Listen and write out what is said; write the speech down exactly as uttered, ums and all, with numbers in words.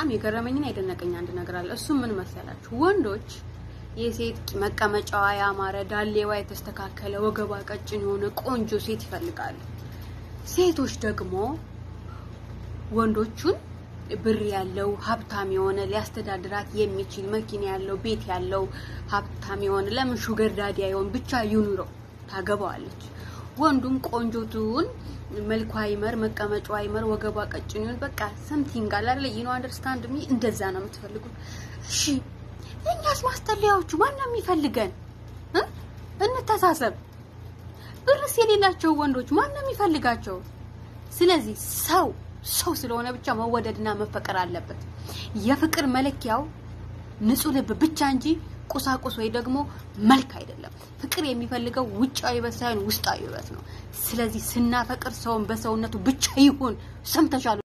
በጣም የገረመኝና የደነቀኝ አንድ ነገር አለ እሱ ምን መሰላችሁ ወንዶች የሴት መቀመጫዋ ያማረ ዳሌዋ የተስተካከለ ወገቧ ቀጭን የሆነ ቆንጆ ሴት ይፈልጋሉ ሴቶች ደግሞ ወንዶቹን ብር ያለው ሀብታም የሆነ ሊያስተዳድራት የሚችል መኪና ያለው ቤት ያለው ሀብታም የሆነ ለምን ሹገር ዳዲ አይሆን ብቻ ይኑረው ታገባዋለች ወንዱም ቆንጆቱን መልኳ ይመር መቀመጫዋ ይመር ወገቧ ቀጭን ይሁን በቃ something አለ አይደል you know understand me እንደዛ ነው የምትፈልጉት እሺ እኛስ ማስተለያዎቹ ማንንም ይፈልገን እ እንተሳሰብ ብርስ የሌላቸው ወንዶች ማንንም ይፈልጋቸው ስለዚህ ሰው ሰው ስለሆነ ብቻ መወደድና መፈቀር አለበት የፍቅር መለኪያው ንጹህ ልብ ብቻ እንጂ ቁሳቁስ ወይ ደግሞ መልክ አይደለም ፍቅር የሚፈልገው ውጫዊ በሳይን ውስጣዊ ውበት ነው ስለዚህ ስናፈቅር ሰውን በሰውነቱ ብቻ ይሁን ሰምተሻል